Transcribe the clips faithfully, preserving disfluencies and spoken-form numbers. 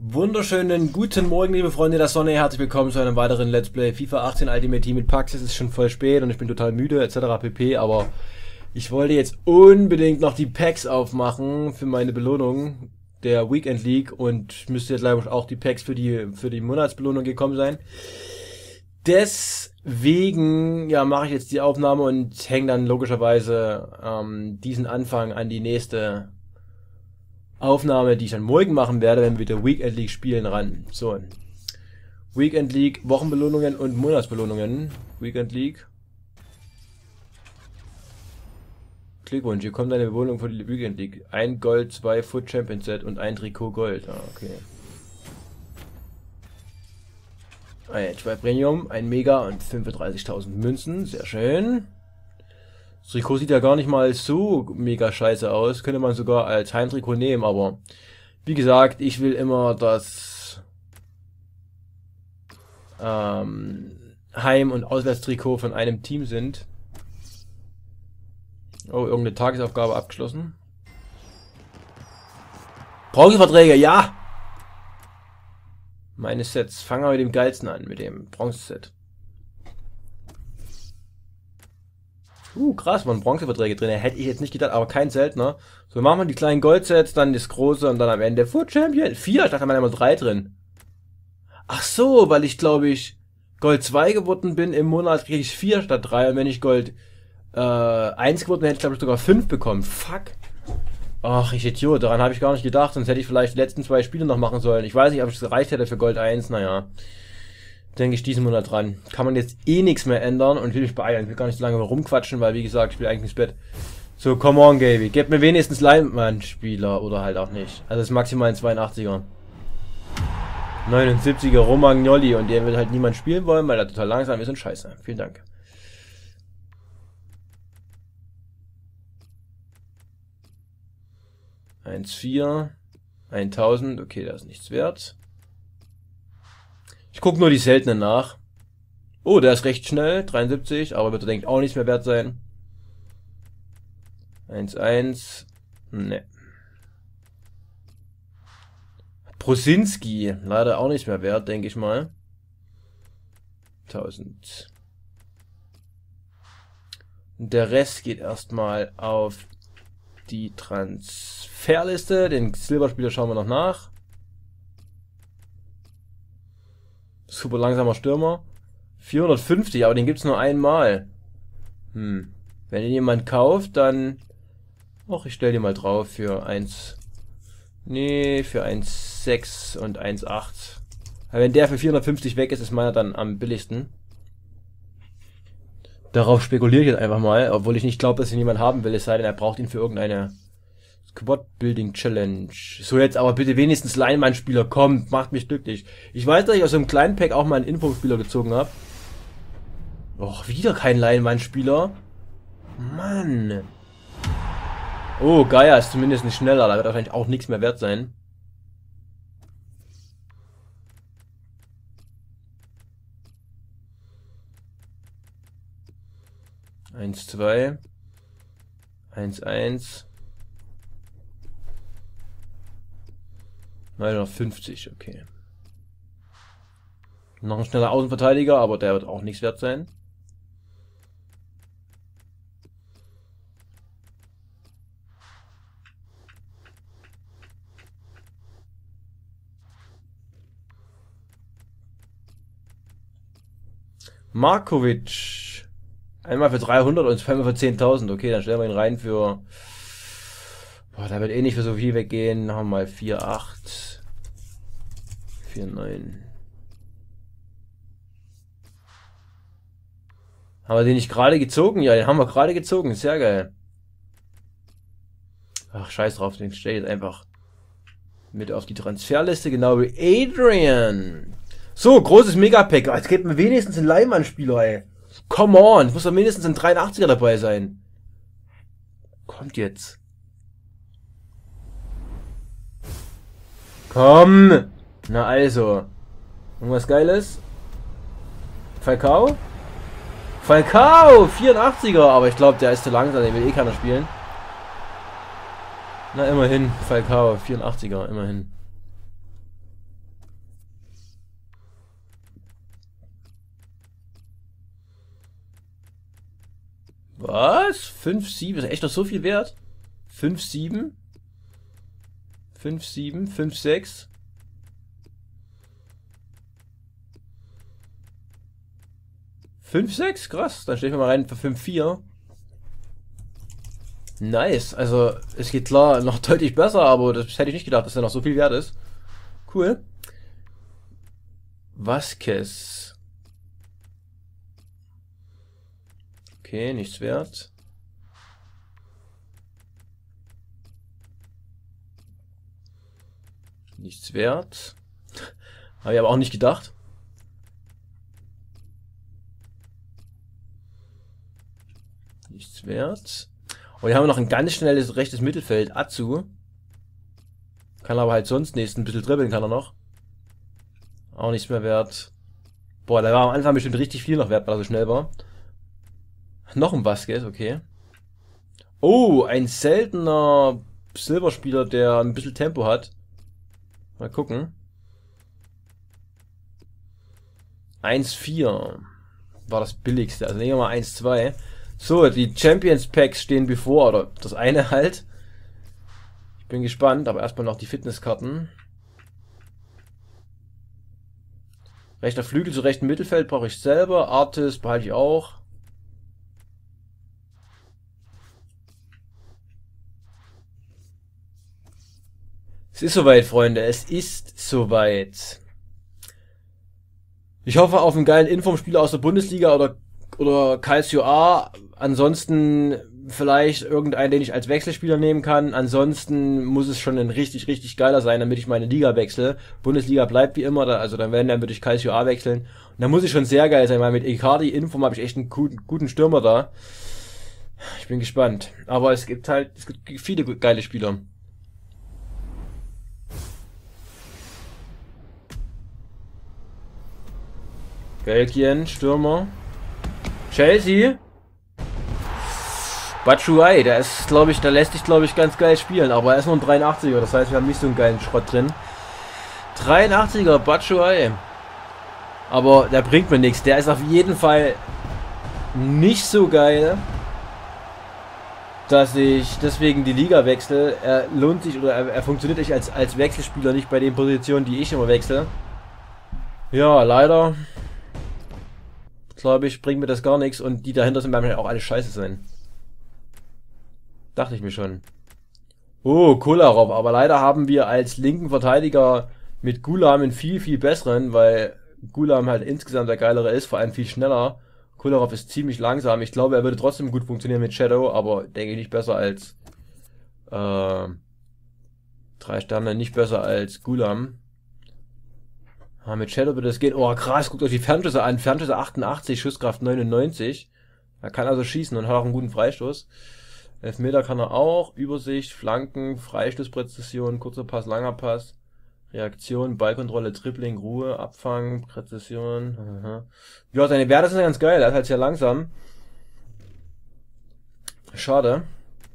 Wunderschönen guten Morgen, liebe Freunde der Sonne. Herzlich willkommen zu einem weiteren Let's Play FIFA achtzehn Ultimate Team mit Pax. Es ist schon voll spät und ich bin total müde et cetera pp. Aber ich wollte jetzt unbedingt noch die Packs aufmachen für meine Belohnung der Weekend League und müsste jetzt leider auch die Packs für die für die Monatsbelohnung gekommen sein. Deswegen ja mache ich jetzt die Aufnahme und hänge dann logischerweise ähm, diesen Anfang an die nächste Aufnahme, die ich dann morgen machen werde, wenn wir wieder Weekend League spielen, ran. So. Weekend League, Wochenbelohnungen und Monatsbelohnungen. Weekend League. Glückwunsch, hier kommt eine Belohnung für die Weekend League. Ein Gold, zwei Foot Champion Set und ein Trikot Gold. Ah, okay. Ein zwei Premium, ein Mega und fünfunddreißigtausend Münzen. Sehr schön. Das Trikot sieht ja gar nicht mal so mega scheiße aus. Könnte man sogar als Heimtrikot nehmen, aber wie gesagt, ich will immer das ähm, Heim- und Auswärtstrikot von einem Team sind. Oh, irgendeine Tagesaufgabe abgeschlossen. Bronzeverträge, ja! Meine Sets. Fangen wir mit dem geilsten an, mit dem Bronzeset. Uh, krass, waren Bronzeverträge drin. Hätte ich jetzt nicht gedacht, aber kein seltener. So, machen wir die kleinen Goldsets, dann das große und dann am Ende Foot Champion. Vier, ich dachte, da waren immer drei drin. Ach so, weil ich glaube ich Gold zwei geworden bin im Monat, kriege ich vier statt drei. Und wenn ich Gold äh, eins geworden bin, hätte ich glaube ich sogar fünf bekommen. Fuck. Ach, ich Idiot, daran habe ich gar nicht gedacht. Sonst hätte ich vielleicht die letzten zwei Spiele noch machen sollen. Ich weiß nicht, ob es gereicht hätte für Gold eins. Naja. Denke ich diesen Monat dran. Kann man jetzt eh nichts mehr ändern und will mich beeilen. Ich will gar nicht so lange rumquatschen, weil wie gesagt, ich will eigentlich ins Bett. So, come on, Gaby. Gebt mir wenigstens Lineman-Spieler oder halt auch nicht. Also das ist maximal ein zweiundachtziger. neunundsiebziger Romagnoli und der will halt niemand spielen wollen, weil er total langsam ist und scheiße. Vielen Dank. eins Komma vier. eintausend. Okay, das ist nichts wert. Ich gucke nur die seltenen nach. Oh, der ist recht schnell. dreiundsiebzig, aber wird er denkt auch nichts mehr wert sein. eins eins. Ne. Prosinski. Leider auch nicht mehr wert, denke ich mal. tausend. Und der Rest geht erstmal auf die Transferliste. Den Silberspieler schauen wir noch nach. Super langsamer Stürmer. vierhundertfünfzig, aber den gibt's nur einmal. Hm. Wenn den jemand kauft, dann... Och, ich stelle den mal drauf für eins... Nee, für eins Komma sechs und eins Komma acht. Weil wenn der für vierhundertfünfzig weg ist, ist meiner dann am billigsten. Darauf spekuliere ich jetzt einfach mal, obwohl ich nicht glaube, dass ihn jemand haben will, es sei denn, er braucht ihn für irgendeine Squad Building Challenge. So, jetzt aber bitte wenigstens Lineman-Spieler, kommt, macht mich glücklich. Ich weiß, dass ich aus so einem kleinen Pack auch mal einen Info-Spieler gezogen habe. Och, wieder kein Lineman-Spieler. Mann. Oh, Gaia ist zumindest nicht schneller, da wird wahrscheinlich auch nichts mehr wert sein. eins zwei. eins eins. neunhundertfünfzig, okay. Noch ein schneller Außenverteidiger, aber der wird auch nichts wert sein. Markovic. Einmal für dreihundert und zweimal für zehntausend. Okay, dann stellen wir ihn rein für... Boah, da wird eh nicht für so viel weggehen. Haben wir mal vier Komma acht. vier Komma neun. Haben wir den nicht gerade gezogen? Ja, den haben wir gerade gezogen. Sehr geil. Ach, scheiß drauf. Den stelle ich jetzt einfach mit auf die Transferliste. Genau wie Adrian. So, großes Megapack. Jetzt gibt mir wenigstens einen Leihmann-Spieler, ey. Come on. Es muss doch mindestens ein dreiundachtziger dabei sein. Kommt jetzt. Komm! Na also. Irgendwas Geiles? Falcao? Falcao! vierundachtziger, aber ich glaube, der ist zu langsam, der will eh keiner spielen. Na, immerhin. Falcao, vierundachtziger, immerhin. Was? fünf sieben? Ist echt noch so viel wert? fünf sieben? fünf sieben? fünf sechs? fünf sechs? Krass. Dann stelle ich mal rein für fünf vier. Nice. Also, es geht klar noch deutlich besser, aber das hätte ich nicht gedacht, dass er noch so viel wert ist. Cool. Vasquez. Okay, nichts wert. Nichts wert. Habe ich aber auch nicht gedacht. Nichts wert. Und hier haben wir noch ein ganz schnelles rechtes Mittelfeld. Atsu. Kann aber halt sonst nichts. Ein bisschen dribbeln kann er noch. Auch nichts mehr wert. Boah, da war am Anfang bestimmt richtig viel noch wert, weil er so schnell war. Noch ein Vasquez, okay. Oh, ein seltener Silberspieler, der ein bisschen Tempo hat. Mal gucken. eins vier war das billigste. Also nehmen wir mal eins zwei. So, die Champions Packs stehen bevor, oder das eine halt. Ich bin gespannt, aber erstmal noch die Fitnesskarten. Rechter Flügel zu rechten Mittelfeld brauche ich selber. Artist behalte ich auch. Es ist soweit, Freunde. Es ist soweit. Ich hoffe auf einen geilen Informspieler aus der Bundesliga oder, oder Calcio A. Ansonsten vielleicht irgendeinen, den ich als Wechselspieler nehmen kann. Ansonsten muss es schon ein richtig, richtig geiler sein, damit ich meine Liga wechsle. Bundesliga bleibt wie immer, da, also dann werden dann würde ich Calcio A wechseln. Und dann muss ich schon sehr geil sein, weil mit Icardi Inform habe ich echt einen guten, guten Stürmer da. Ich bin gespannt. Aber es gibt halt, es gibt viele geile Spieler. Belgien, Stürmer. Chelsea. Batshuayi, der ist, glaube ich, der lässt sich, glaube ich, ganz geil spielen, aber er ist nur ein dreiundachtziger, das heißt, wir haben nicht so einen geilen Schrott drin. dreiundachtziger Batshuayi. Aber der bringt mir nichts. Der ist auf jeden Fall nicht so geil, dass ich deswegen die Liga wechsle. Er lohnt sich oder er, er funktioniert nicht als, als Wechselspieler, nicht bei den Positionen, die ich immer wechsle. Ja, leider. Glaube ich, bringt mir das gar nichts und die dahinter sind bei mir auch alle scheiße sein. Dachte ich mir schon. Oh, Kolarov, aber leider haben wir als linken Verteidiger mit Gulam einen viel, viel besseren, weil Gulam halt insgesamt der geilere ist, vor allem viel schneller. Kolarov ist ziemlich langsam. Ich glaube, er würde trotzdem gut funktionieren mit Shadow, aber denke ich nicht besser als äh, drei Sterne, nicht besser als Gulam. Ah, mit Shadow wird das gehen. Oh, krass, guckt euch die Fernschüsse an. Fernschüsse achtundachtzig, Schusskraft neunundneunzig. Er kann also schießen und hat auch einen guten Freistoß. Elfmeter kann er auch. Übersicht, Flanken, Freistoßpräzision, kurzer Pass, langer Pass. Reaktion, Ballkontrolle, Dribbling, Ruhe, Abfang, Präzision. Aha. Ja, seine Werte sind ganz geil. Er ist halt sehr langsam. Schade.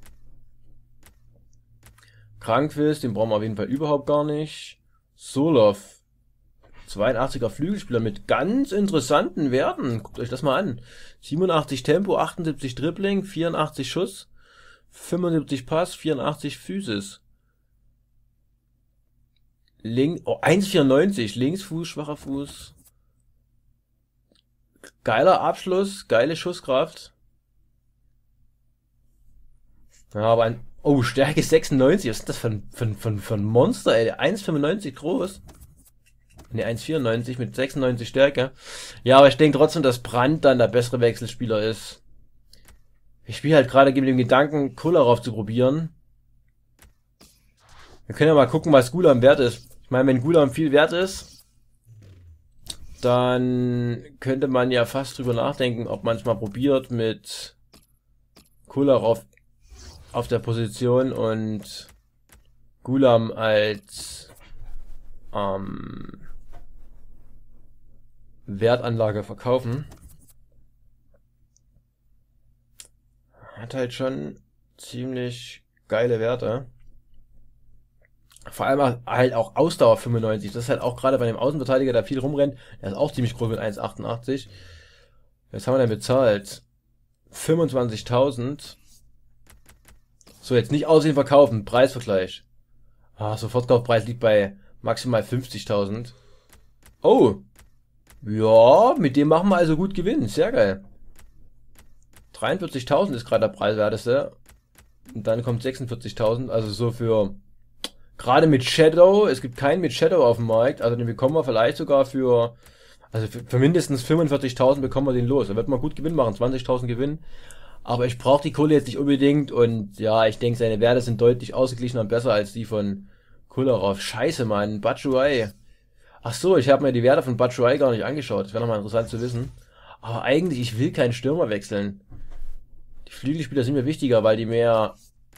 Krankfist, den brauchen wir auf jeden Fall überhaupt gar nicht. Solov. zweiundachtziger Flügelspieler mit ganz interessanten Werten. Guckt euch das mal an. siebenundachtzig Tempo, achtundsiebzig Dribbling, vierundachtzig Schuss, fünfundsiebzig Pass, vierundachtzig Physis. Link, oh, eins vierundneunzig, Linksfuß, schwacher Fuß. Geiler Abschluss, geile Schusskraft. Ja, aber ein, oh, Stärke sechsundneunzig, was ist das für ein, für ein, für ein, für ein Monster, ey, eins fünfundneunzig groß. Ne, eins vierundneunzig mit sechsundneunzig Stärke. Ja, aber ich denke trotzdem, dass Brandt dann der bessere Wechselspieler ist. Ich spiele halt gerade mit dem Gedanken, Kolarov zu probieren. Wir können ja mal gucken, was Gulam wert ist. Ich meine, wenn Gulam viel wert ist, dann könnte man ja fast drüber nachdenken, ob man es mal probiert mit Kolarov auf der Position und Gulam als ähm, Wertanlage verkaufen. Hat halt schon ziemlich geile Werte. Vor allem halt auch Ausdauer fünfundneunzig. Das ist halt auch gerade bei dem Außenverteidiger, der viel rumrennt. Der ist auch ziemlich groß mit eins achtundachtzig. Was haben wir denn bezahlt? fünfundzwanzigtausend. So, jetzt nicht aussehen verkaufen. Preisvergleich. Ah, Sofortkaufpreis liegt bei maximal fünfzigtausend. Oh. Ja, mit dem machen wir also gut Gewinn. Sehr geil. dreiundvierzigtausend ist gerade der preiswerteste. Und dann kommt sechsundvierzigtausend. Also so für... Gerade mit Shadow. Es gibt keinen mit Shadow auf dem Markt. Also den bekommen wir vielleicht sogar für... Also für, für mindestens fünfundvierzigtausend bekommen wir den los. Da wird man gut Gewinn machen. zwanzigtausend Gewinn. Aber ich brauche die Kohle jetzt nicht unbedingt. Und ja, ich denke, seine Werte sind deutlich ausgeglichener und besser als die von Kolarov. Scheiße, Mann. Batshuayi. Ach so, ich habe mir die Werte von Batshuayi gar nicht angeschaut. Das wäre nochmal interessant zu wissen. Aber eigentlich, ich will keinen Stürmer wechseln. Die Flügelspieler sind mir wichtiger, weil die mehr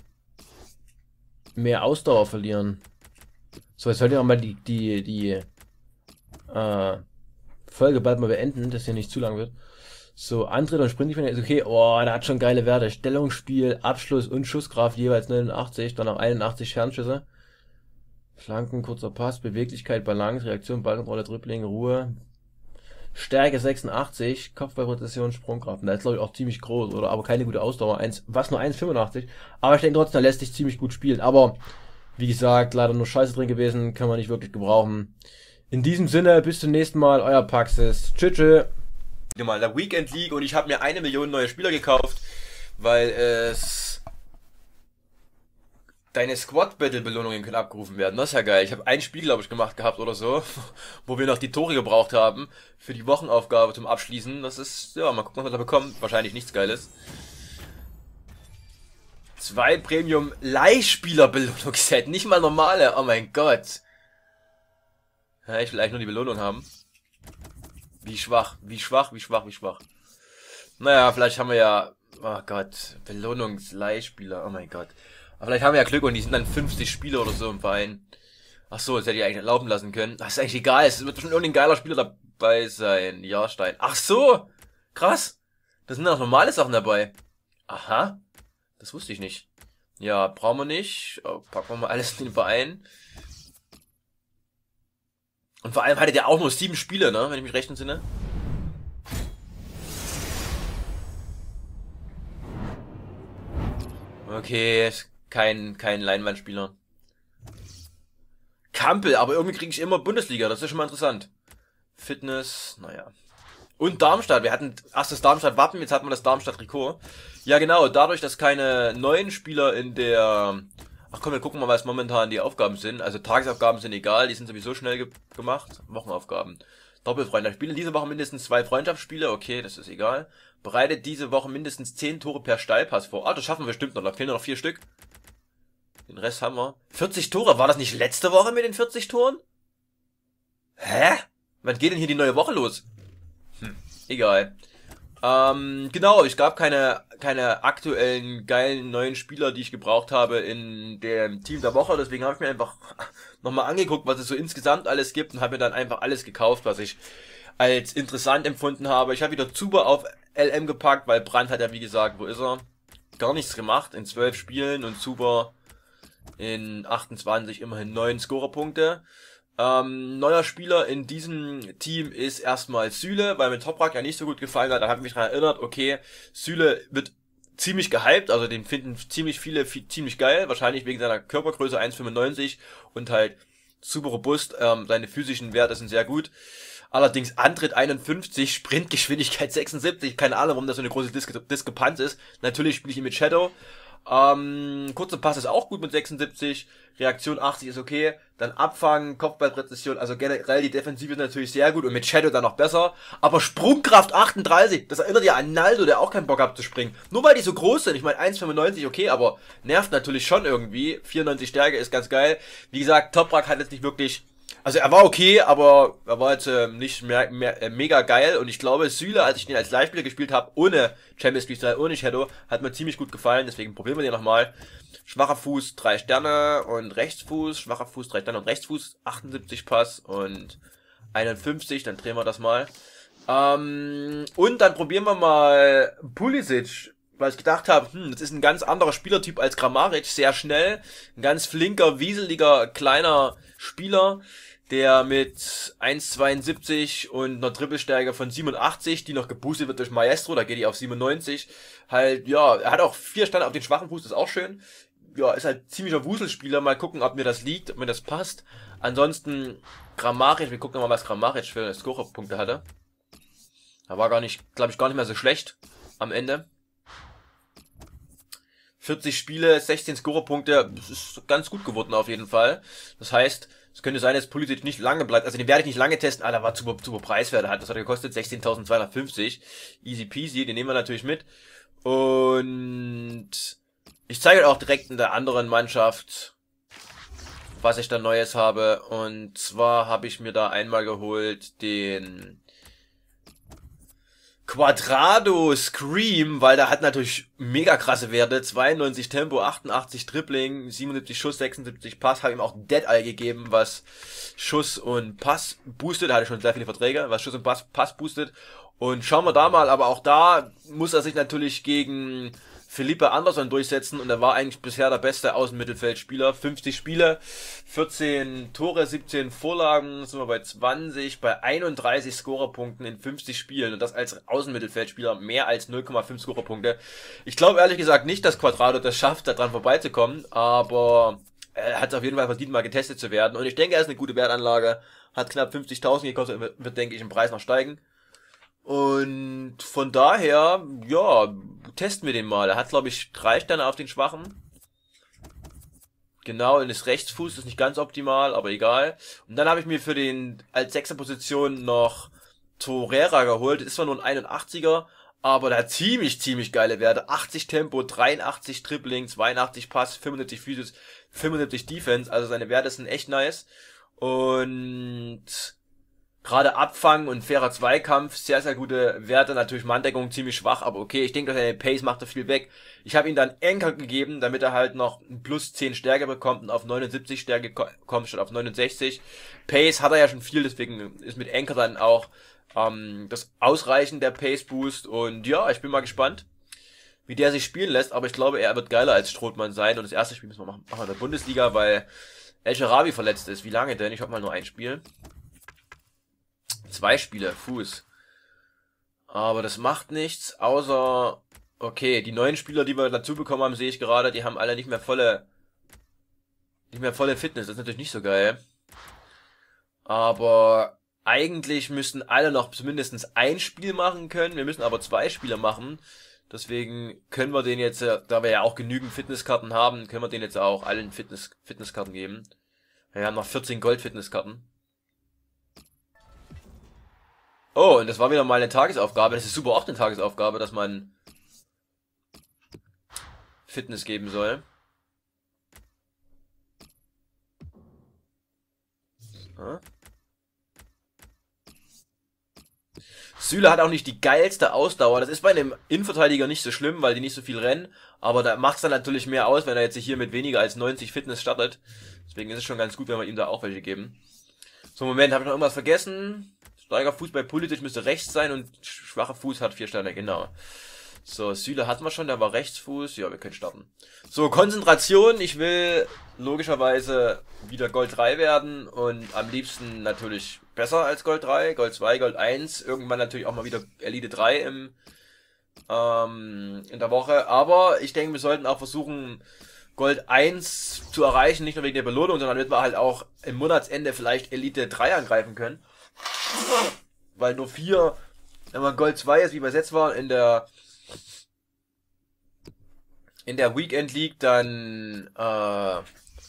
mehr Ausdauer verlieren. So, jetzt sollte ich auch mal die die die äh, Folge bald mal beenden, dass hier nicht zu lang wird. So, Antritt und Sprint ist okay. Oh, der hat schon geile Werte. Stellungsspiel, Abschluss und Schusskraft jeweils neunundachtzig, dann noch einundachtzig Fernschüsse. Flanken, kurzer Pass, Beweglichkeit, Balance, Reaktion, Ballkontrolle, Dribbling, Ruhe. Stärke sechsundachtzig, Kopfballpräzision, Sprungkraft. Da ist glaube ich auch ziemlich groß, oder? Aber keine gute Ausdauer. eins, was nur eins Komma fünfundachtzig. Aber ich denke trotzdem, der lässt sich ziemlich gut spielen. Aber, wie gesagt, leider nur Scheiße drin gewesen. Kann man nicht wirklich gebrauchen. In diesem Sinne, bis zum nächsten Mal. Euer Paxis. Tschüss, tschüss. Mal der Weekend League und ich habe mir eine Million neue Spieler gekauft, weil es... Deine Squad-Battle-Belohnungen können abgerufen werden. Das ist ja geil. Ich habe ein Spiel, glaube ich, gemacht gehabt oder so, wo wir noch die Tore gebraucht haben für die Wochenaufgabe zum Abschließen. Das ist, ja, mal gucken, was wir da bekommen. Wahrscheinlich nichts Geiles. Zwei Premium-Leihspieler-Belohnungsset. Nicht mal normale. Oh mein Gott. Ja, ich will eigentlich nur die Belohnung haben. Wie schwach, wie schwach, wie schwach, wie schwach. Naja, vielleicht haben wir ja... Oh Gott. Belohnungsleihspieler. Oh mein Gott. Aber vielleicht haben wir ja Glück und die sind dann fünfzig Spieler oder so im Verein. Ach so, das hätte ich eigentlich erlauben lassen können. Das ist eigentlich egal, es wird schon irgendein geiler Spieler dabei sein. Jahrstein. Ach so, krass. Da sind auch normale Sachen dabei. Aha, das wusste ich nicht. Ja, brauchen wir nicht. Oh, packen wir mal alles in den Verein. Und vor allem hatte der auch nur sieben Spiele, ne, wenn ich mich recht entsinne. Okay, kein, kein Leinwandspieler. Kampel, aber irgendwie kriege ich immer Bundesliga, das ist schon mal interessant. Fitness, naja. Und Darmstadt, wir hatten erst das Darmstadt-Wappen, jetzt hat man das Darmstadt-Trikot. Ja genau, dadurch, dass keine neuen Spieler in der... Ach komm, wir gucken mal, was momentan die Aufgaben sind. Also Tagesaufgaben sind egal, die sind sowieso schnell ge gemacht. Wochenaufgaben. Doppelfreundschaftsspiele. Diese Woche mindestens zwei Freundschaftsspiele, okay, das ist egal. Bereitet diese Woche mindestens zehn Tore per Steilpass vor. Ah, das schaffen wir bestimmt noch, da fehlen noch vier Stück. Den Rest haben wir. vierzig Tore, war das nicht letzte Woche mit den vierzig Toren? Hä? Wann geht denn hier die neue Woche los? Hm, egal. Ähm, genau, es gab keine, keine aktuellen, geilen neuen Spieler, die ich gebraucht habe in dem Team der Woche. Deswegen habe ich mir einfach nochmal angeguckt, was es so insgesamt alles gibt und habe mir dann einfach alles gekauft, was ich als interessant empfunden habe. Ich habe wieder Zuber auf L M gepackt, weil Brandt hat ja, wie gesagt, wo ist er? Gar nichts gemacht in zwölf Spielen und Zuber in achtundzwanzig immerhin neun Scorerpunkte. Ähm, neuer Spieler in diesem Team ist erstmal Süle, weil mir Toprak ja nicht so gut gefallen hat. Da habe ich mich daran erinnert, okay, Süle wird ziemlich gehypt, also den finden ziemlich viele viel, ziemlich geil, wahrscheinlich wegen seiner Körpergröße eins Komma fünfundneunzig und halt super robust, ähm, seine physischen Werte sind sehr gut. Allerdings Antritt einundfünfzig, Sprintgeschwindigkeit sechsundsiebzig, keine Ahnung, warum das so eine große Disk Diskrepanz ist. Natürlich spiele ich ihn mit Shadow. Ähm, kurzer Pass ist auch gut mit sechsundsiebzig, Reaktion achtzig ist okay, dann Abfangen, Kopfballpräzision, also generell die Defensive ist natürlich sehr gut und mit Shadow dann noch besser, aber Sprungkraft achtunddreißig, das erinnert ja an Naldo, der auch keinen Bock hat zu springen, nur weil die so groß sind, ich meine eins Komma fünfundneunzig, okay, aber nervt natürlich schon irgendwie, vierundneunzig Stärke ist ganz geil, wie gesagt, Toprak hat jetzt nicht wirklich... Also er war okay, aber er war jetzt äh, nicht mehr, mehr äh, mega geil und ich glaube Süle, als ich den als Leihspieler gespielt habe, ohne Champions League Style, ohne Shadow, hat mir ziemlich gut gefallen, deswegen probieren wir den nochmal. Schwacher Fuß, drei Sterne und Rechtsfuß, schwacher Fuß, drei Sterne und Rechtsfuß, achtundsiebzig Pass und einundfünfzig, dann drehen wir das mal. Ähm, und dann probieren wir mal Pulisic, weil ich gedacht habe, hm, das ist ein ganz anderer Spielertyp als Kramaric, sehr schnell, ein ganz flinker, wieseliger, kleiner Spieler, der mit eins Komma zweiundsiebzig und einer Trippelstärke von siebenundachtzig, die noch geboostet wird durch Maestro, da geht die auf siebenundneunzig. Halt, ja, er hat auch vier Sterne auf den schwachen Fuß, ist auch schön. Ja, ist halt ziemlicher Wuselspieler, mal gucken, ob mir das liegt, ob mir das passt. Ansonsten, Grammaric, wir gucken mal, was Grammaric für Scorer-Punkte hatte. Da war gar nicht, glaube ich, gar nicht mehr so schlecht am Ende. vierzig Spiele, sechzehn Scorerpunkte, das ist ganz gut geworden auf jeden Fall. Das heißt, es könnte sein, dass Pulisic nicht lange bleibt, also den werde ich nicht lange testen, ah, der war super, super preiswert, hat, das hat er gekostet, sechzehntausendzweihundertfünfzig, easy peasy, den nehmen wir natürlich mit. Und ich zeige auch direkt in der anderen Mannschaft, was ich da Neues habe, und zwar habe ich mir da einmal geholt den Quadrado Scream, weil der hat natürlich mega krasse Werte, zweiundneunzig Tempo, achtundachtzig Dribbling, siebenundsiebzig Schuss, sechsundsiebzig Pass, habe ihm auch Dead Eye gegeben, was Schuss und Pass boostet, da hatte schon sehr viele Verträge, was Schuss und Pass, Pass boostet, und schauen wir da mal, aber auch da muss er sich natürlich gegen Felipe Anderson durchsetzen, und er war eigentlich bisher der beste Außenmittelfeldspieler. fünfzig Spiele, vierzehn Tore, siebzehn Vorlagen, sind wir bei zwanzig, bei einunddreißig Scorerpunkten in fünfzig Spielen, und das als Außenmittelfeldspieler mehr als null Komma fünf Scorerpunkte. Ich glaube ehrlich gesagt nicht, dass Quadrado das schafft, da dran vorbeizukommen, aber er hat es auf jeden Fall verdient, mal getestet zu werden, und ich denke, er ist eine gute Wertanlage, hat knapp fünfzigtausend gekostet, wird, wird, denke ich, im Preis noch steigen. Und von daher, ja, testen wir den mal. Er hat, glaube ich, drei Sterne auf den Schwachen. Genau, und ist Rechtsfuß, ist nicht ganz optimal, aber egal. Und dann habe ich mir für den als sechster Position noch Torreira geholt. Das ist zwar nur ein einundachtziger, aber der hat ziemlich, ziemlich geile Werte. achtzig Tempo, dreiundachtzig Dribbling, zweiundachtzig Pass, fünfundsiebzig Physis, fünfundsiebzig Defense. Also seine Werte sind echt nice. Und gerade Abfang und fairer Zweikampf, sehr, sehr gute Werte. Natürlich Manndeckung ziemlich schwach, aber okay, ich denke, dass er den Pace macht er viel weg. Ich habe ihm dann Anker gegeben, damit er halt noch ein plus zehn Stärke bekommt und auf neunundsiebzig Stärke kommt statt auf neunundsechzig. Pace hat er ja schon viel, deswegen ist mit Anker dann auch ähm, das Ausreichen der Pace Boost. Und ja, ich bin mal gespannt, wie der sich spielen lässt, aber ich glaube, er wird geiler als Strootmann sein. Und das erste Spiel müssen wir machen, machen wir in der Bundesliga, weil El Sharawi verletzt ist. Wie lange denn? Ich hab mal nur ein Spiel. Zwei Spiele, Fuß. Aber das macht nichts, außer, okay, die neuen Spieler, die wir dazu bekommen haben, sehe ich gerade, die haben alle nicht mehr volle, nicht mehr volle Fitness. Das ist natürlich nicht so geil. Aber eigentlich müssten alle noch zumindest ein Spiel machen können. Wir müssen aber zwei Spiele machen. Deswegen können wir den jetzt, da wir ja auch genügend Fitnesskarten haben, können wir den jetzt auch allen Fitness, Fitnesskarten geben. Wir haben noch vierzehn Gold-Fitnesskarten. Oh, und das war wieder mal eine Tagesaufgabe. Das ist super oft eine Tagesaufgabe, dass man Fitness geben soll. Ja. Süle hat auch nicht die geilste Ausdauer. Das ist bei einem Innenverteidiger nicht so schlimm, weil die nicht so viel rennen. Aber da macht es dann natürlich mehr aus, wenn er jetzt hier mit weniger als neunzig Fitness startet. Deswegen ist es schon ganz gut, wenn wir ihm da auch welche geben. So, Moment, habe ich noch irgendwas vergessen? Starker Fuß bei Pulisic müsste rechts sein und schwacher Fuß hat vier Sterne, genau. So, Süle hatten wir schon, der war Rechtsfuß. Ja, wir können starten. So, Konzentration. Ich will logischerweise wieder Gold drei werden und am liebsten natürlich besser als Gold drei, Gold zwei, Gold eins. Irgendwann natürlich auch mal wieder Elite drei im, ähm, in der Woche. Aber ich denke, wir sollten auch versuchen, Gold eins zu erreichen, nicht nur wegen der Belohnung, sondern damit wir halt auch im Monatsende vielleicht Elite drei angreifen können. Weil nur vier, wenn man Gold zwei ist, wie wir jetzt waren, in der in der Weekend League, dann äh,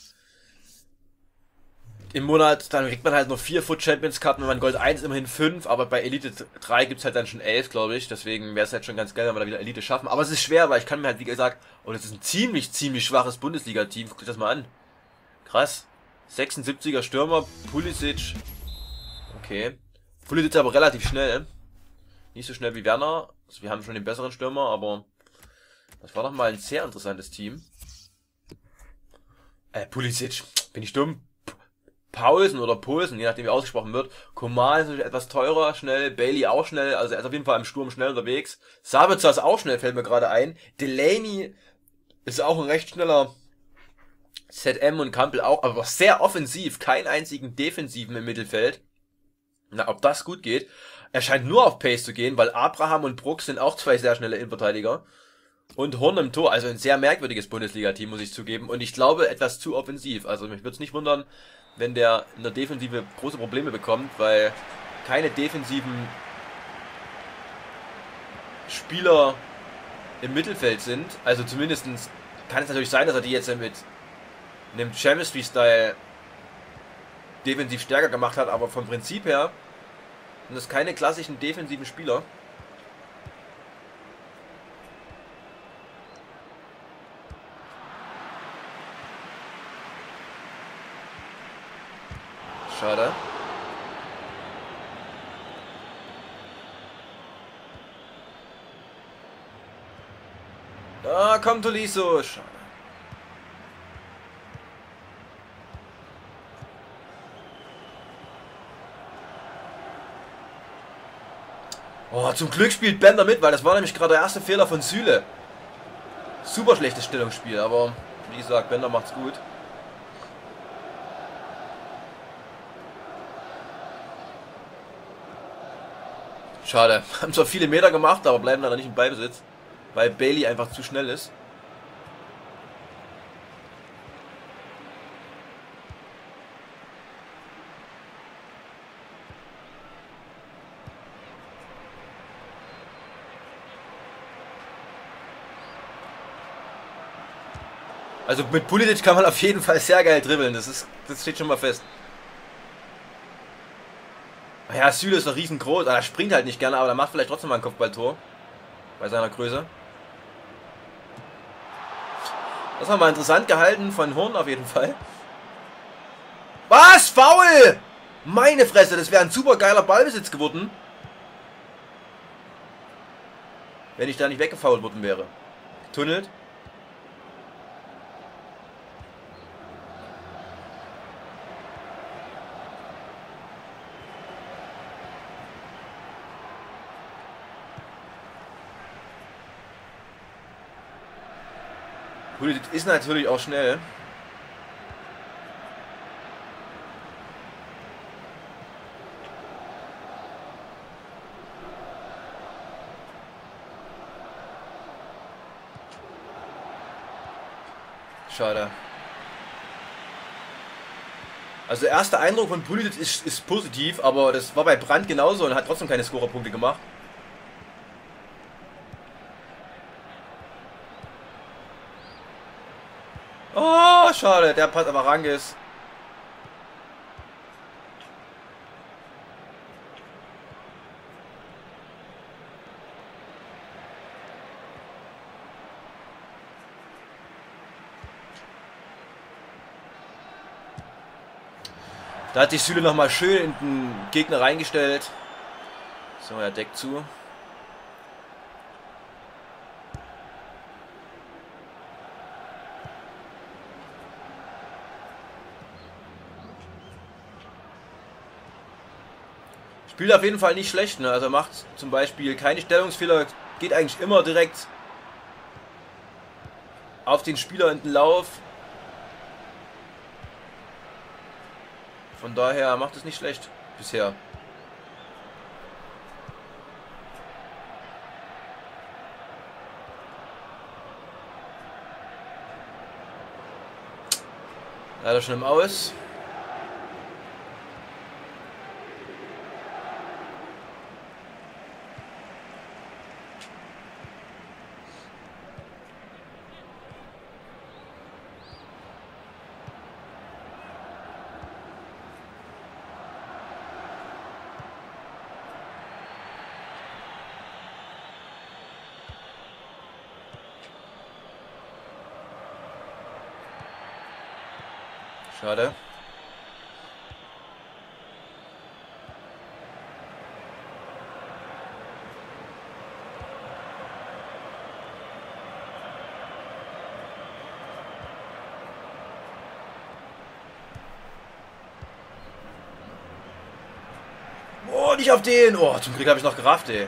im Monat, dann kriegt man halt nur vier Foot Champions Karten, wenn man Gold eins immerhin fünf, aber bei Elite drei gibt's halt dann schon elf, glaube ich, deswegen wäre es halt schon ganz geil, wenn wir da wieder Elite schaffen, aber es ist schwer, weil ich kann mir halt, wie gesagt, oh, das ist ein ziemlich, ziemlich schwaches Bundesliga-Team, guck dir das mal an. Krass. sechsundsiebziger Stürmer, Pulisic. Okay. Pulisic ist aber relativ schnell. Nicht so schnell wie Werner. Also wir haben schon den besseren Stürmer, aber das war doch mal ein sehr interessantes Team. Äh, Pulisic. Bin ich dumm? P Paulsen oder Poulsen, je nachdem wie ausgesprochen wird. Koman ist natürlich etwas teurer, schnell. Bailey auch schnell. Also er ist auf jeden Fall im Sturm schnell unterwegs. Sabitzer ist auch schnell, fällt mir gerade ein. Delaney ist auch ein recht schneller Z M und Campbell auch, aber sehr offensiv, keinen einzigen defensiven im Mittelfeld. Na, ob das gut geht. Er scheint nur auf Pace zu gehen, weil Abraham und Brooks sind auch zwei sehr schnelle Innenverteidiger. Und Horn im Tor, also ein sehr merkwürdiges Bundesliga-Team, muss ich zugeben. Und ich glaube, etwas zu offensiv. Also mich würde es nicht wundern, wenn der in der Defensive große Probleme bekommt, weil keine defensiven Spieler im Mittelfeld sind. Also zumindest kann es natürlich sein, dass er die jetzt mit einem Chemistry-Style defensiv stärker gemacht hat, aber vom Prinzip her sind das keine klassischen defensiven Spieler. Schade. Da kommt Tolisso. Schade. Oh, zum Glück spielt Bender mit, weil das war nämlich gerade der erste Fehler von Süle. Super schlechtes Stellungsspiel, aber wie gesagt, Bender macht's gut. Schade. Haben zwar viele Meter gemacht, aber bleiben leider nicht im Ballbesitz, weil Bailey einfach zu schnell ist. Also mit Pulisic kann man auf jeden Fall sehr geil dribbeln, das ist, das steht schon mal fest. Ja, Süle ist doch riesengroß, er springt halt nicht gerne, aber er macht vielleicht trotzdem mal ein Kopfballtor. Bei seiner Größe. Das war mal interessant gehalten von Horn auf jeden Fall. Was? Foul! Meine Fresse, das wäre ein super geiler Ballbesitz geworden. Wenn ich da nicht weggefoult worden wäre. Tunnelt. Pulisic ist natürlich auch schnell. Schade. Also der erste Eindruck von Pulisic ist, ist positiv, aber das war bei Brandt genauso und hat trotzdem keine Scorerpunkte gemacht. Oh, schade, der Pass aber Rangis. Da hat sich Süle nochmal schön in den Gegner reingestellt. So, er deckt zu. Spielt auf jeden Fall nicht schlecht, ne? Also macht zum Beispiel keine Stellungsfehler, geht eigentlich immer direkt auf den Spieler in den Lauf. Von daher macht es nicht schlecht bisher. Leider schon im Aus. Schade. Oh, nicht auf den. Oh, zum Glück habe ich noch gerafft, ey.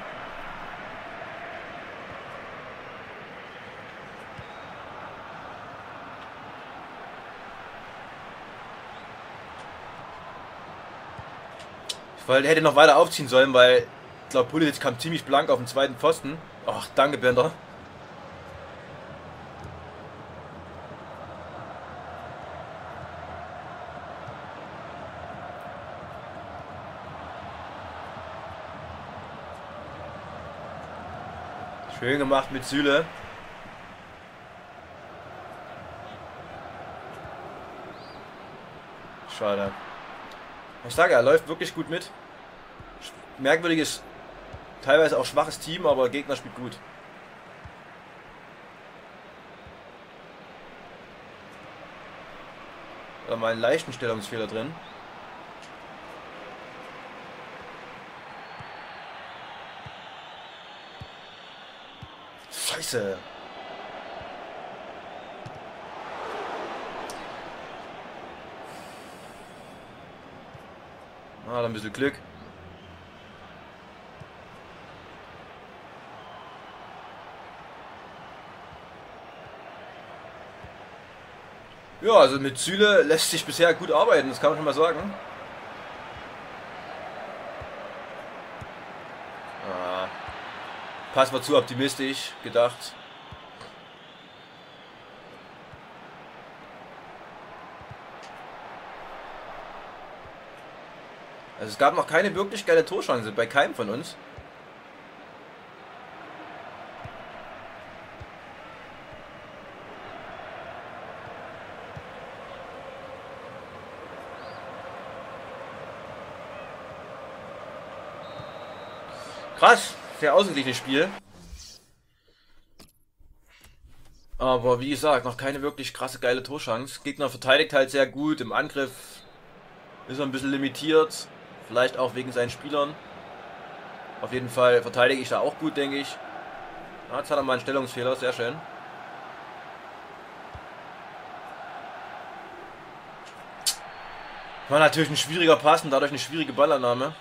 Weil der hätte noch weiter aufziehen sollen, weil ich glaube, Pulisic kam ziemlich blank auf den zweiten Pfosten. Ach, danke, Bender. Schön gemacht mit Süle. Schade. Ich sage, er läuft wirklich gut mit. Merkwürdiges, teilweise auch schwaches Team, aber der Gegner spielt gut. Da mal einen leichten Stellungsfehler drin. Scheiße. Ah, dann ein bisschen Glück. Ja, also mit Süle lässt sich bisher gut arbeiten, das kann man schon mal sagen. Ah, Pass war zu optimistisch gedacht. Also es gab noch keine wirklich geile Torchance bei keinem von uns. Krass, sehr ausgeglichenes Spiel. Aber wie gesagt, noch keine wirklich krasse geile Torchance. Gegner verteidigt halt sehr gut, im Angriff ist er ein bisschen limitiert. Vielleicht auch wegen seinen Spielern. Auf jeden Fall verteidige ich da auch gut, denke ich. Ja, jetzt hat er mal einen Stellungsfehler, sehr schön. War natürlich ein schwieriger Pass und dadurch eine schwierige Ballannahme.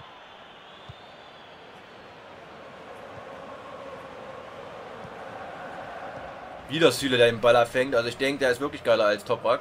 Wieder Süle, der den Ball abfängt. Also ich denke, der ist wirklich geiler als Toprak.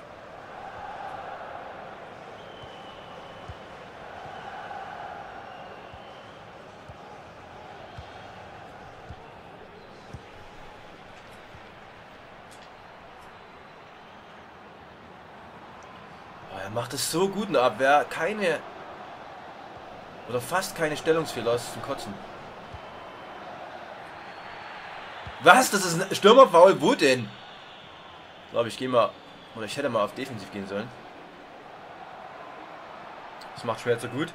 Oh, er macht es so gut in der Abwehr. Keine oder fast keine Stellungsfehler. Das ist zum Kotzen. Was? Das ist ein Stürmerfoul? Wo denn? Ich glaube, ich gehe mal. Oder ich hätte mal auf Defensiv gehen sollen. Das macht Schwärzer gut.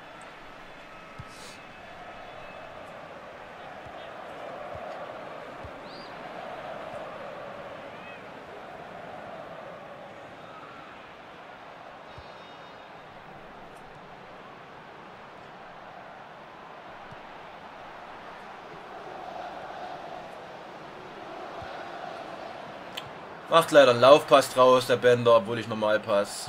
Macht leider einen Laufpass draus, der Bender, obwohl ich normal pass.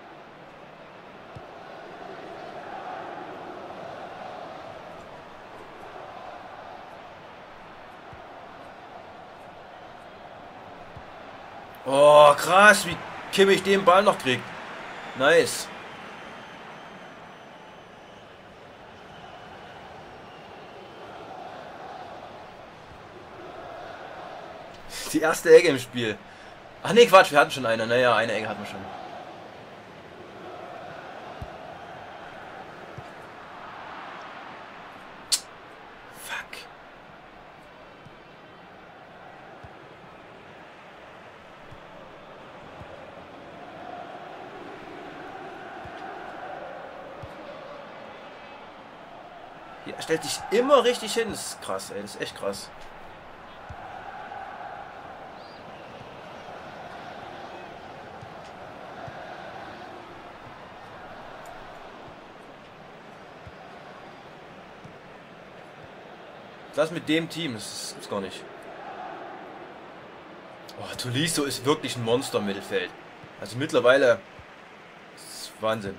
Oh, krass, wie Kimmich den Ball noch kriegt. Nice. Die erste Ecke im Spiel. Ach nee, Quatsch, wir hatten schon eine. Naja, eine Ecke hatten wir schon. Fuck. Ja, er stellt sich immer richtig hin. Das ist krass, ey. Das ist echt krass. Das mit dem Team, das gibt's gar nicht. Oh, Tolisso ist wirklich ein Monster im Mittelfeld. Also mittlerweile ist Wahnsinn.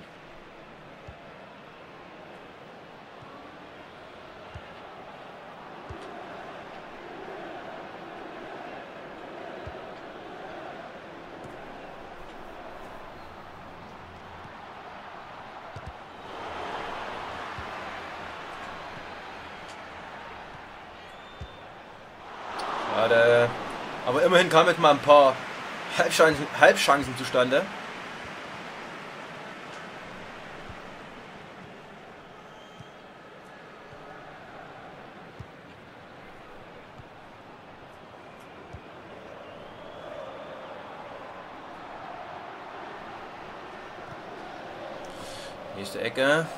Schade. Aber immerhin kamen jetzt mal ein paar Halbchancen, Halbchancen zustande. Nächste Ecke.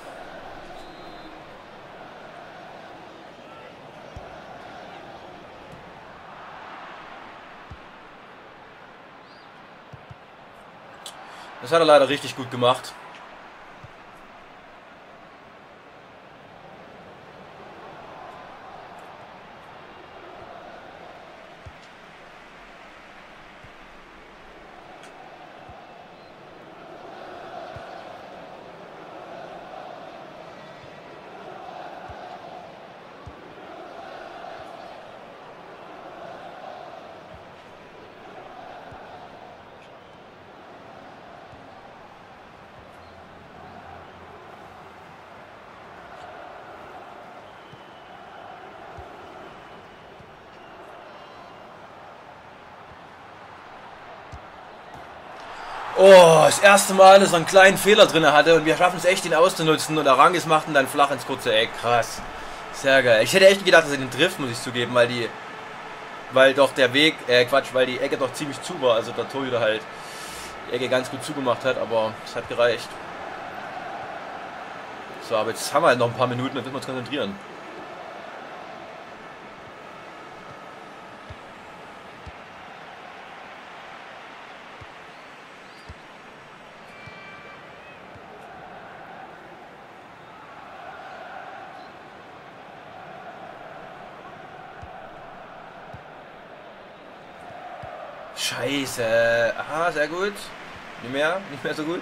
Das hat er leider richtig gut gemacht. Oh, das erste Mal, dass er einen kleinen Fehler drin hatte und wir schaffen es echt, ihn auszunutzen und Arangis macht ihn dann flach ins kurze Eck. Krass. Sehr geil. Ich hätte echt gedacht, dass er den trifft, muss ich zugeben, weil die, weil doch der Weg, äh Quatsch, weil die Ecke doch ziemlich zu war, also der Torhüter halt die Ecke ganz gut zugemacht hat, aber es hat gereicht. So, aber jetzt haben wir halt noch ein paar Minuten, dann müssen wir uns konzentrieren. Scheiße. Aha, sehr gut. Nicht mehr, nicht mehr so gut.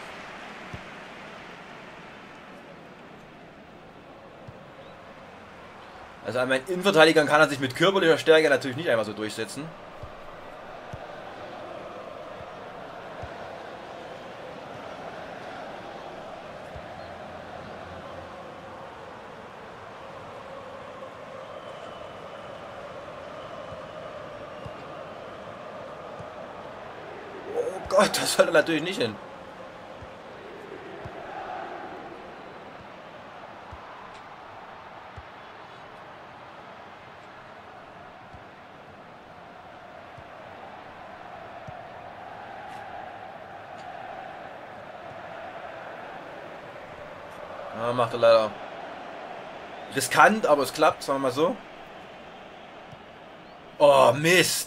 Also an meinen Innenverteidigern kann er sich mit körperlicher Stärke natürlich nicht einfach so durchsetzen. Oh Gott, das sollte natürlich nicht hin. Ja, macht er leider. Riskant, aber es klappt, sagen wir mal so. Oh, Mist.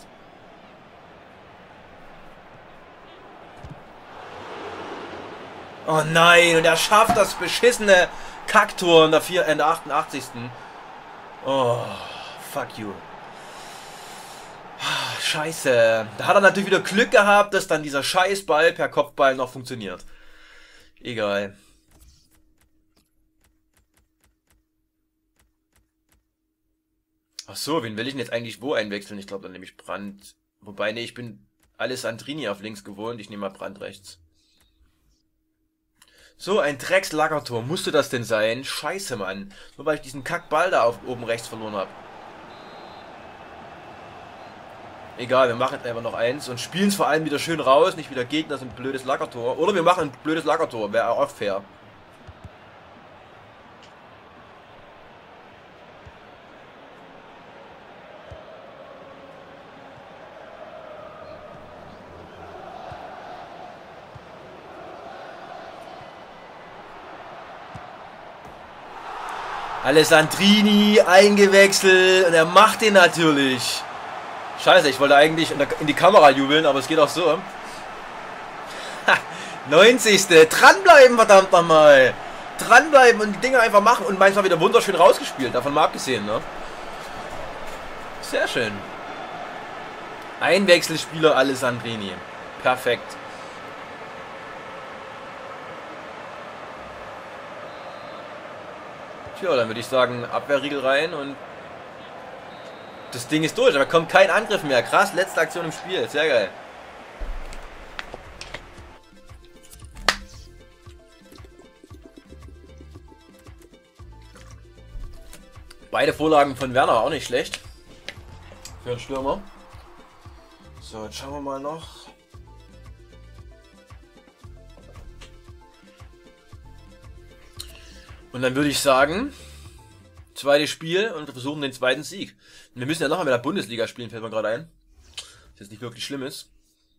Oh nein, und er schafft das beschissene Kacktor in der, vier, in der achtundachtzigsten Oh, fuck you. Scheiße. Da hat er natürlich wieder Glück gehabt, dass dann dieser Scheißball per Kopfball noch funktioniert. Egal. Ach so, wen will ich denn jetzt eigentlich wo einwechseln? Ich glaube, dann nehme ich Brandt. Wobei, nee, ich bin Alessandrini auf links gewohnt. Ich nehme mal Brandt rechts. So, ein Dreckslackertor. Musste das denn sein? Scheiße, Mann. Nur weil ich diesen Kackball da auf oben rechts verloren habe. Egal, wir machen jetzt einfach noch eins und spielen es vor allem wieder schön raus. Nicht wieder Gegner, so ein blödes Lackertor. Oder wir machen ein blödes Lackertor. Wäre auch fair. Alessandrini eingewechselt und er macht den natürlich. Scheiße, ich wollte eigentlich in, der, in die Kamera jubeln, aber es geht auch so. Ha, neunzigste Dranbleiben, verdammt nochmal. Dranbleiben und die Dinge einfach machen und manchmal wieder wunderschön rausgespielt, davon mal abgesehen, ne? Sehr schön. Einwechselspieler Alessandrini. Perfekt. Tja, dann würde ich sagen, Abwehrriegel rein und das Ding ist durch. Da kommt kein Angriff mehr. Krass, letzte Aktion im Spiel. Sehr geil. Beide Vorlagen von Werner auch nicht schlecht. Für einen Stürmer. So, jetzt schauen wir mal noch. Und dann würde ich sagen, zweites Spiel und wir versuchen den zweiten Sieg. Und wir müssen ja nochmal mit der Bundesliga spielen, fällt mir gerade ein. Was jetzt nicht wirklich schlimm ist.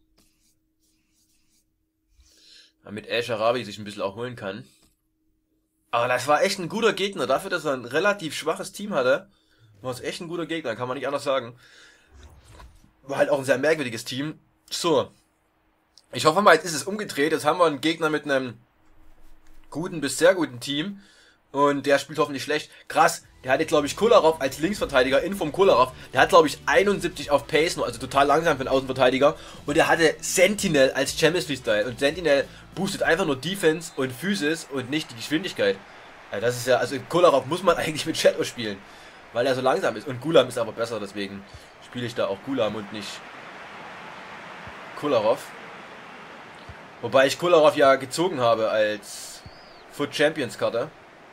Damit El Shaarawy sich ein bisschen auch holen kann. Aber das war echt ein guter Gegner. Dafür, dass er ein relativ schwaches Team hatte, war es echt ein guter Gegner, kann man nicht anders sagen. War halt auch ein sehr merkwürdiges Team. So. Ich hoffe mal, jetzt ist es umgedreht. Jetzt haben wir einen Gegner mit einem guten bis sehr guten Team. Und der spielt hoffentlich schlecht. Krass, der hatte, glaube ich, Kolarov als Linksverteidiger in vom Kolarov. Der hat, glaube ich, einundsiebzig auf Pace, also total langsam für einen Außenverteidiger. Und der hatte Sentinel als Champions League Style. Und Sentinel boostet einfach nur Defense und Physis und nicht die Geschwindigkeit. Ja, das ist ja, also Kolarov muss man eigentlich mit Shadow spielen, weil er so langsam ist. Und Gulam ist aber besser, deswegen spiele ich da auch Gulam und nicht Kolarov. Wobei ich Kolarov ja gezogen habe als Foot Champions Karte.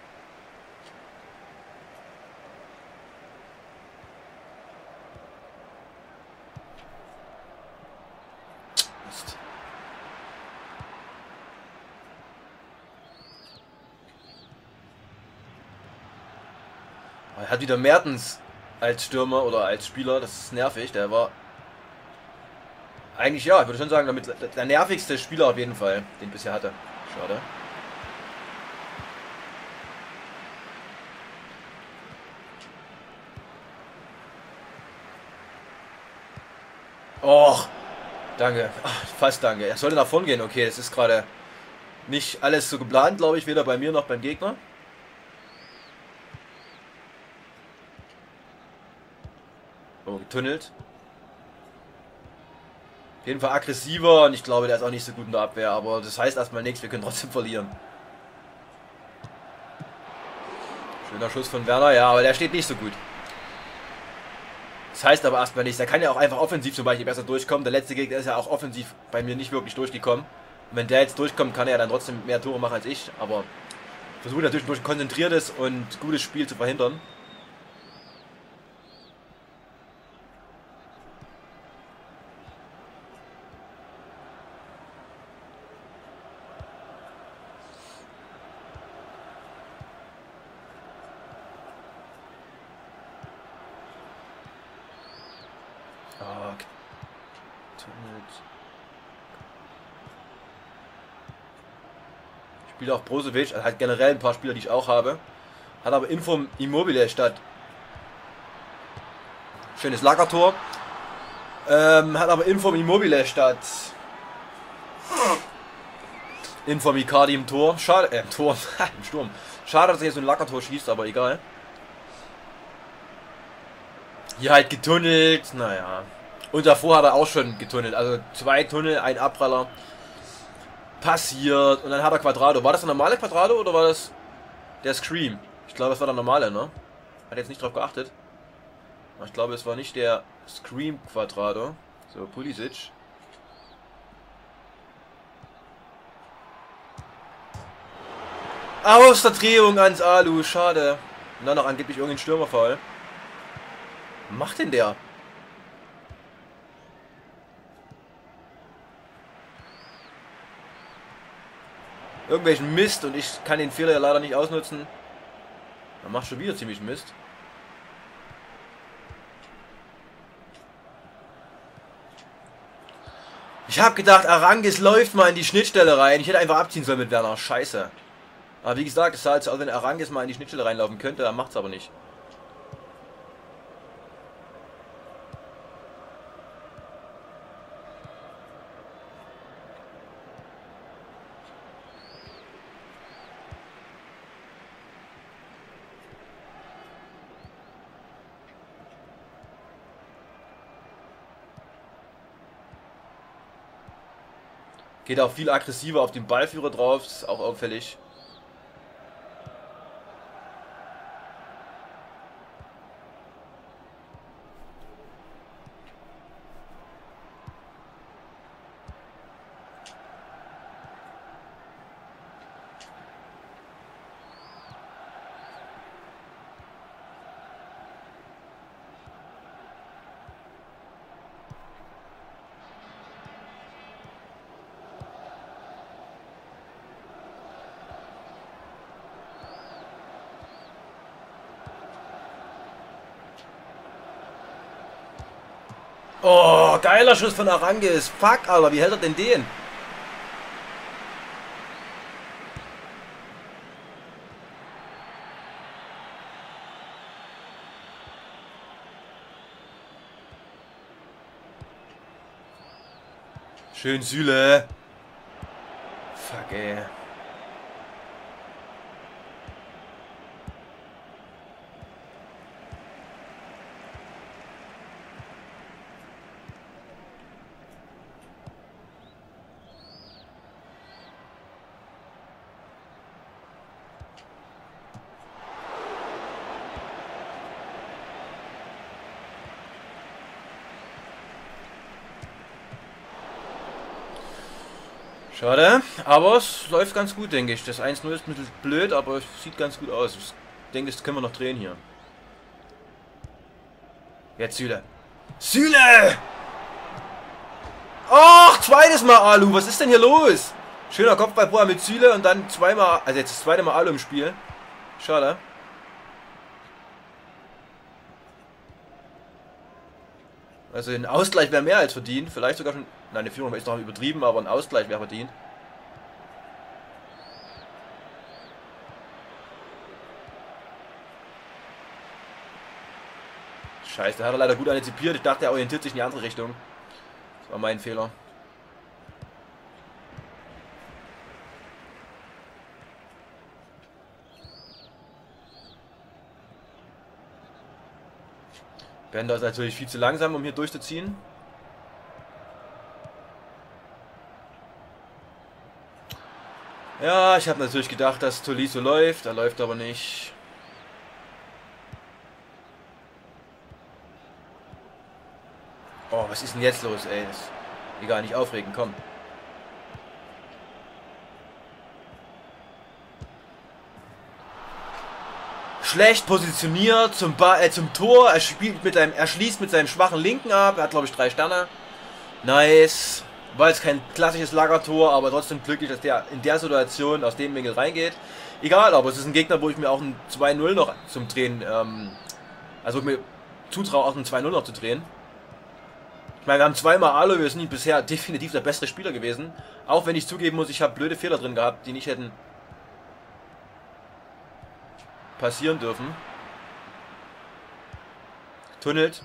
Er hat wieder Mertens als Stürmer oder als Spieler, das ist nervig, der war eigentlich, ja, ich würde schon sagen, damit der nervigste Spieler auf jeden Fall, den ich bisher hatte. Schade. Och, danke, ach, fast danke. Er sollte nach vorn gehen, okay, das ist gerade nicht alles so geplant, glaube ich, weder bei mir noch beim Gegner. Oh, getunnelt. Auf jeden Fall aggressiver und ich glaube, der ist auch nicht so gut in der Abwehr, aber das heißt erstmal nichts, wir können trotzdem verlieren. Schöner Schuss von Werner, ja, aber der steht nicht so gut. Das heißt aber erstmal nichts, der kann ja auch einfach offensiv zum Beispiel besser durchkommen. Der letzte Gegner ist ja auch offensiv bei mir nicht wirklich durchgekommen. Und wenn der jetzt durchkommt, kann er ja dann trotzdem mehr Tore machen als ich, aber versuche natürlich durch ein konzentriertes und gutes Spiel zu verhindern. Ah, ich spiele auch Brozovic, also halt generell ein paar Spieler, die ich auch habe. Hat aber Inform Immobile statt. Schönes Lagertor. Ähm, hat aber Inform Immobile statt Inform Icardi im Tor. Schade, äh, im Tor, im Sturm. Schade, dass er jetzt so ein Lagertor schießt, aber egal. Hier halt getunnelt, naja. Und davor hat er auch schon getunnelt. Also zwei Tunnel, ein Abpraller. Passiert. Und dann hat er Quadrado. War das der normale Quadrado oder war das der Scream? Ich glaube, das war der normale, ne? Hat jetzt nicht drauf geachtet. Ich glaube, es war nicht der Scream Quadrado. So, Pulisic. Aus der Drehung ans Alu, schade. Und dann noch angeblich irgendein Stürmerfall. Was macht denn der? Irgendwelchen Mist und ich kann den Fehler ja leider nicht ausnutzen. Er macht schon wieder ziemlich Mist. Ich habe gedacht, Arangis läuft mal in die Schnittstelle rein. Ich hätte einfach abziehen sollen mit Werner. Scheiße. Aber wie gesagt, es sah halt so aus, wenn Arangis mal in die Schnittstelle reinlaufen könnte. Er macht es aber nicht. Geht auch viel aggressiver auf den Ballführer drauf, das ist auch auffällig. Oh, geiler Schuss von Arangis. Fuck, Alter, wie hält er denn den? Schön Süle. Fuck, ey. Schade, aber es läuft ganz gut, denke ich. Das eins null ist ein bisschen blöd, aber es sieht ganz gut aus. Ich denke, das können wir noch drehen hier. Jetzt Süle. Süle! Ach, zweites Mal Alu. Was ist denn hier los? Schöner Kopfball vorher mit Süle und dann zweimal, also jetzt das zweite Mal Alu im Spiel. Schade. Also ein Ausgleich wäre mehr als verdient. Vielleicht sogar schon... Nein, eine Führung ist noch übertrieben, aber ein Ausgleich wäre verdient. Scheiße, der hat er leider gut antizipiert. Ich dachte, er orientiert sich in die andere Richtung. Das war mein Fehler. Bender ist natürlich viel zu langsam, um hier durchzuziehen. Ja, ich habe natürlich gedacht, dass Tolisso läuft. Er läuft aber nicht. Oh, was ist denn jetzt los, ey? Das, egal, nicht aufregen, komm. Schlecht positioniert zum, ba äh, zum Tor. Er spielt mit einem, er schließt mit seinem schwachen Linken ab. Er hat, glaube ich, drei Sterne. Nice. War jetzt kein klassisches Lagertor, aber trotzdem glücklich, dass der in der Situation aus dem Winkel reingeht. Egal, aber es ist ein Gegner, wo ich mir auch ein zwei null noch zum Drehen, ähm, also ich mir zutraue, auch ein zwei null noch zu drehen. Ich meine, wir haben zweimal Alo, wir sind bisher definitiv der bessere Spieler gewesen. Auch wenn ich zugeben muss, ich habe blöde Fehler drin gehabt, die nicht hätten passieren dürfen. Tunnelt.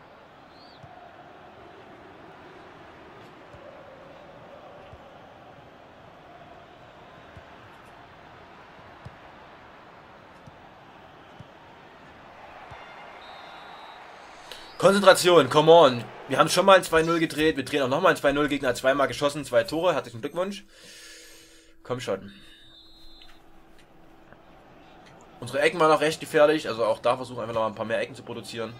Konzentration, come on. Wir haben schon mal ein zwei null gedreht, wir drehen auch nochmal ein zwei null. Gegner hat zweimal geschossen, zwei Tore. Herzlichen Glückwunsch. Komm schon. Unsere Ecken waren auch recht gefährlich, also auch da versuchen wir einfach noch mal ein paar mehr Ecken zu produzieren.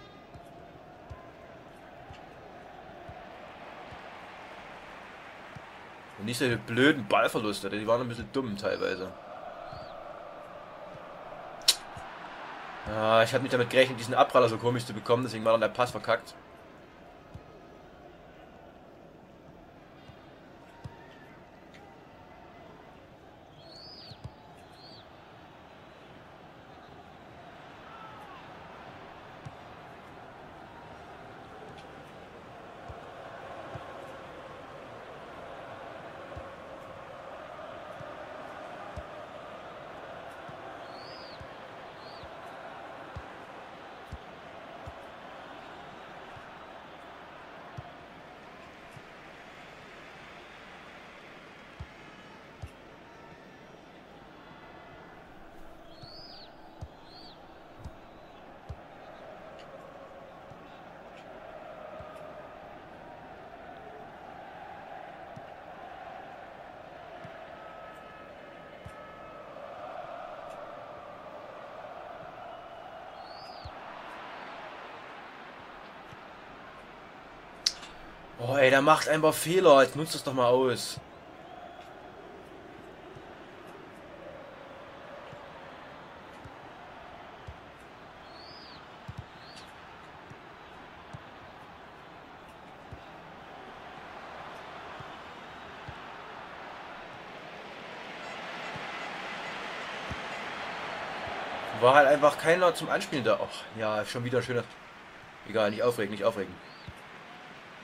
Und nicht solche blöden Ballverluste, die waren ein bisschen dumm teilweise. Ah, ich hatte mich damit gerechnet, diesen Abpraller so komisch zu bekommen, deswegen war dann der Pass verkackt. Oh ey, der macht einfach Fehler, jetzt nutzt es doch mal aus. War halt einfach keiner zum Anspielen da. Och, ja, schon wieder schöner. Egal, nicht aufregen, nicht aufregen.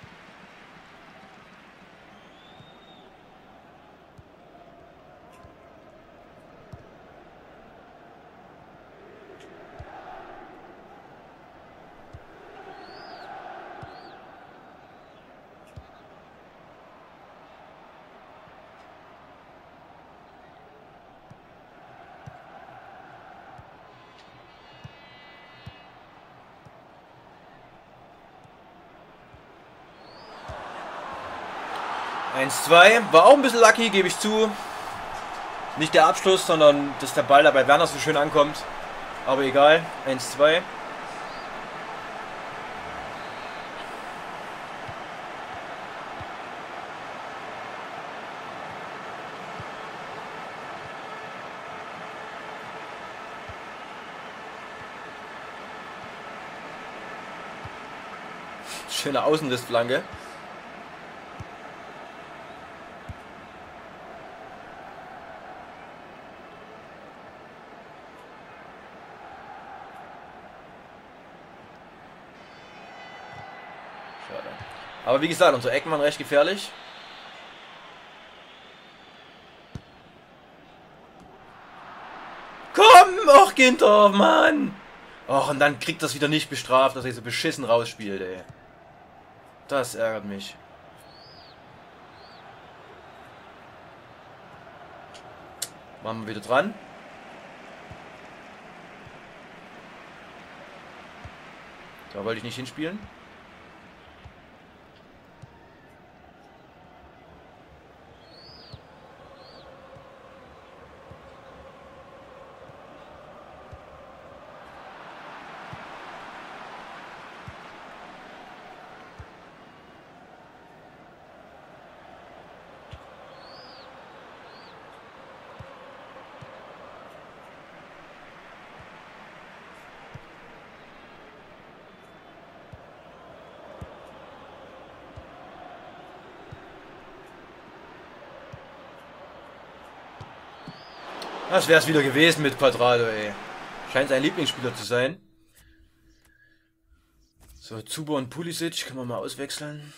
eins zwei. War auch ein bisschen lucky, gebe ich zu. Nicht der Abschluss, sondern dass der Ball da bei Werner so schön ankommt. Aber egal. eins zwei. Schöne Außenrissflanke. Schade. Aber wie gesagt, unser Ecken waren recht gefährlich. Komm! Och, Ginter, Mann! Och, und dann kriegt das wieder nicht bestraft, dass er so beschissen rausspielt, ey. Das ärgert mich. Machen wir wieder dran. Da wollte ich nicht hinspielen. Das wäre es wieder gewesen mit Quadrado, ey. Scheint sein Lieblingsspieler zu sein. So, Zuber und Pulisic können wir mal auswechseln.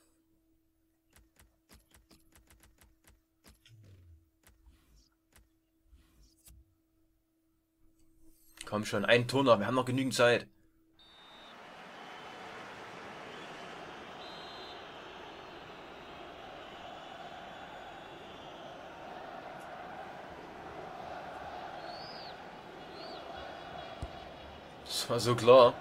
Komm schon, ein Tor noch, wir haben noch genügend Zeit. Das war so klar.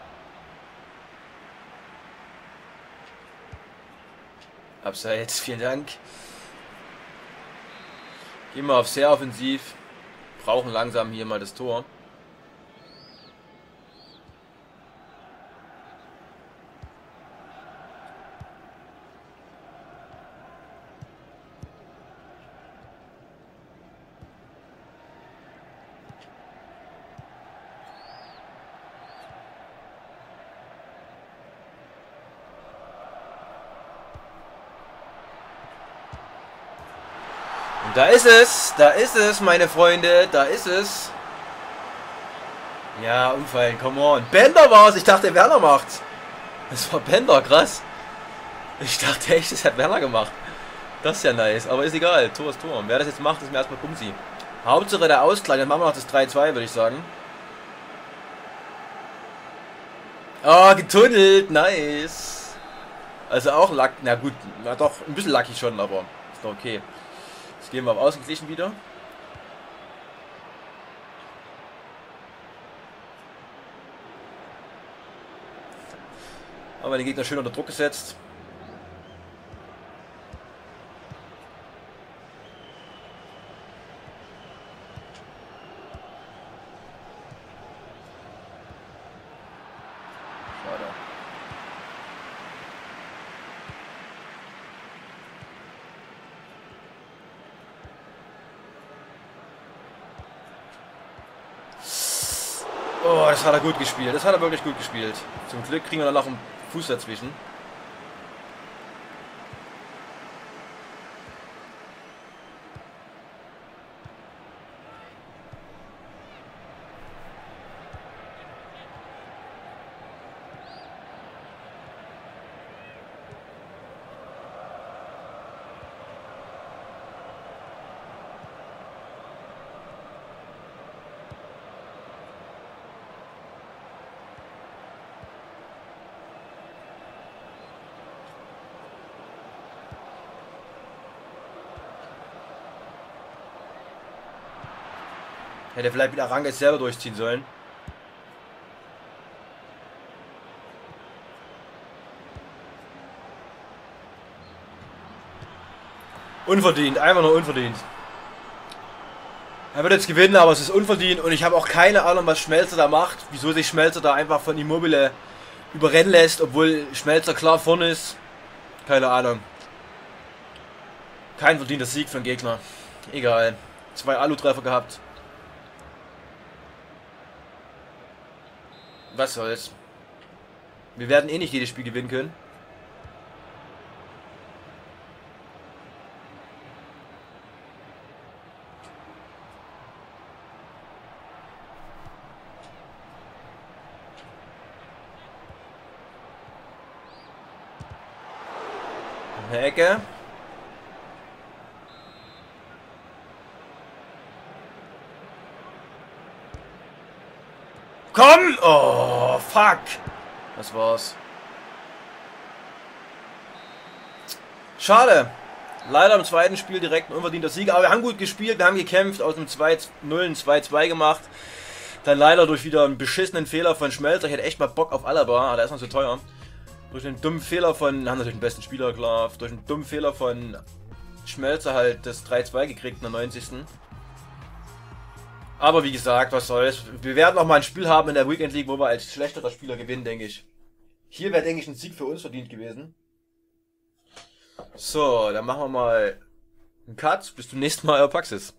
Abseits, vielen Dank. Gehen wir auf sehr offensiv. Brauchen langsam hier mal das Tor. Da ist es, da ist es, meine Freunde, da ist es. Ja, umfallen, come on. Bender war es, ich dachte, Werner macht's. Das war Bender, krass. Ich dachte echt, das hat Werner gemacht. Das ist ja nice, aber ist egal, Tor ist Tor. Und wer das jetzt macht, ist mir erstmal Pumsi. Hauptsache der Ausgleich, dann machen wir noch das drei zwei, würde ich sagen. Oh, getunnelt, nice. Also auch lucky, na gut, na doch, ein bisschen lucky schon, aber ist doch okay. Jetzt gehen wir auf ausgeglichen wieder. Haben wir den Gegner schön unter Druck gesetzt. Schade. Oh, das hat er gut gespielt. Das hat er wirklich gut gespielt. Zum Glück kriegen wir dann noch einen Fuß dazwischen. Hätte vielleicht mit Aranga jetzt selber durchziehen sollen. Unverdient, einfach nur unverdient. Er wird jetzt gewinnen, aber es ist unverdient und ich habe auch keine Ahnung, was Schmelzer da macht. Wieso sich Schmelzer da einfach von Immobile überrennen lässt, obwohl Schmelzer klar vorne ist. Keine Ahnung. Kein verdienter Sieg für den Gegner. Egal. Zwei Alu-Treffer gehabt. Was soll's. Wir werden eh nicht jedes Spiel gewinnen können. Eine Ecke. Komm! Oh, fuck! Das war's. Schade. Leider im zweiten Spiel direkt ein unverdienter Sieg. Aber wir haben gut gespielt, wir haben gekämpft, aus dem zwei null ein zwei zwei gemacht. Dann leider durch wieder einen beschissenen Fehler von Schmelzer. Ich hätte echt mal Bock auf Alaba, aber der ist noch zu teuer. Durch einen dummen Fehler von, haben natürlich den besten Spieler, klar. Durch einen dummen Fehler von Schmelzer halt das drei zwei gekriegt in der neunzigsten Aber wie gesagt, was soll's. Wir werden auch mal ein Spiel haben in der Weekend League, wo wir als schlechterer Spieler gewinnen, denke ich. Hier wäre, denke ich, ein Sieg für uns verdient gewesen. So, dann machen wir mal einen Cut. Bis zum nächsten Mal, euer Paxis.